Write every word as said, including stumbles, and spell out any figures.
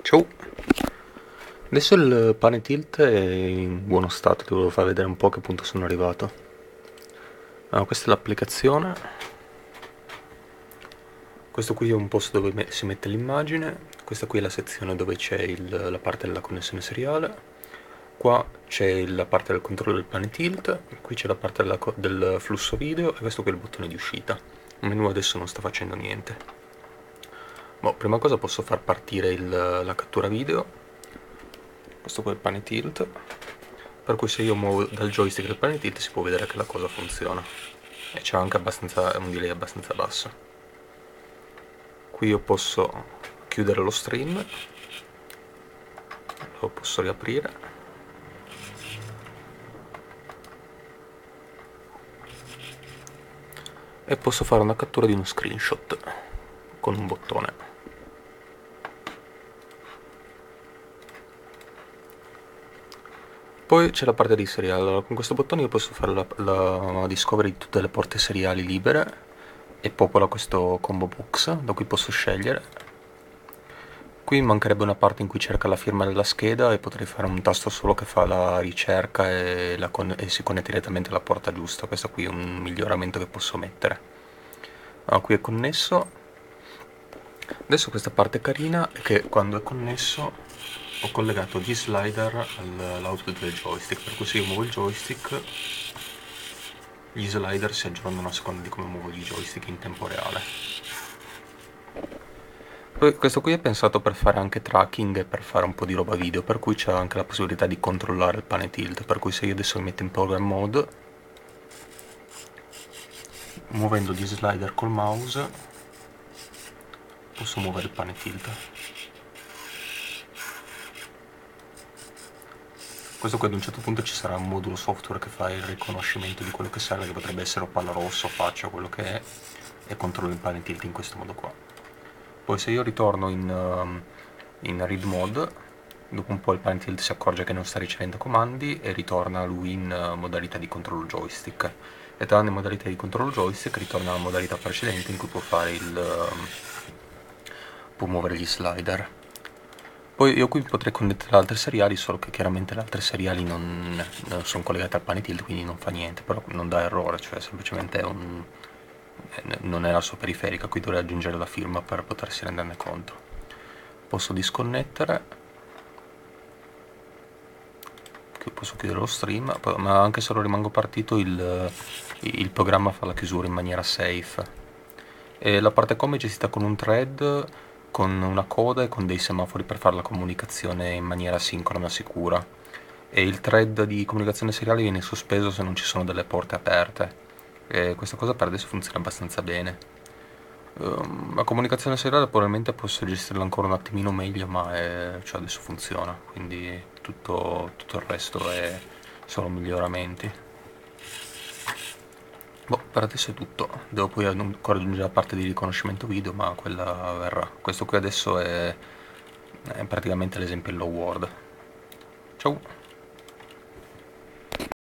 Ciao! Adesso il pane tilt è in buono stato, ti volevo far vedere un po' a che punto sono arrivato. Allora, questa è l'applicazione. Questo qui è un posto dove me- si mette l'immagine. Questa qui è la sezione dove c'è il- la parte della connessione seriale. Qua c'è la parte del controllo del pane tilt. Qui c'è la parte della co- del flusso video e questo qui è il bottone di uscita. Il menu adesso non sta facendo niente. Boh, prima cosa posso far partire il- la cattura video. Questo qua è il pane tilt, per cui se io muovo dal joystick del pane tilt si può vedere che la cosa funziona e c'è anche abbastanza, un delay abbastanza basso. Qui io posso chiudere lo stream, lo posso riaprire e posso fare una cattura di uno screenshot con un bottone. Poi c'è la parte di seriale. Allora, con questo bottone io posso fare la, la discovery di tutte le porte seriali libere e popola questo combo box da cui posso scegliere. Qui mancherebbe una parte in cui cerca la firma della scheda e potrei fare un tasto solo che fa la ricerca e, la con- e si connette direttamente alla porta giusta. Questo qui è un miglioramento che posso mettere. Allora, qui è connesso. Adesso questa parte carina è che quando è connesso ho collegato gli slider all'output del joystick, per cui se io muovo il joystick gli slider si aggiornano a seconda di come muovo i joystick in tempo reale. Poi questo qui è pensato per fare anche tracking e per fare un po' di roba video, per cui c'è anche la possibilità di controllare il pane tilt, per cui se io adesso mi metto in program mode, muovendo gli slider col mouse, posso muovere il pane tilt. Questo qui ad un certo punto ci sarà un modulo software che fa il riconoscimento di quello che serve, che potrebbe essere o palla rossa o faccia o quello che è, e controllo il pane tilt in questo modo qua. Poi se io ritorno in, um, in read mode, dopo un po' il pane tilt si accorge che non sta ricevendo comandi e ritorna lui in uh, modalità di controllo joystick. E tornando in modalità di controllo joystick ritorna alla modalità precedente in cui può fare il... Um, può muovere gli slider. Poi io qui potrei connettere altre seriali, solo che chiaramente le altre seriali non, non sono collegate al pane tilt, quindi non fa niente, però non dà errore, cioè semplicemente è un, non è la sua periferica, qui dovrei aggiungere la firma per potersi renderne conto. Posso disconnettere, posso chiudere lo stream, ma anche se lo rimango partito il, il programma fa la chiusura in maniera safe. E la parte com è gestita con un thread, con una coda e con dei semafori per fare la comunicazione in maniera sincrona sicura. E il thread di comunicazione seriale viene sospeso se non ci sono delle porte aperte. E questa cosa per adesso funziona abbastanza bene. Um, la comunicazione seriale probabilmente posso gestirla ancora un attimino meglio, ma è, cioè adesso funziona, quindi tutto, tutto il resto è solo miglioramenti. Boh, per adesso è tutto. Devo poi ancora aggiungere la parte di riconoscimento video, ma quella verrà. Questo qui adesso è, è praticamente l'esempio in low world. Ciao!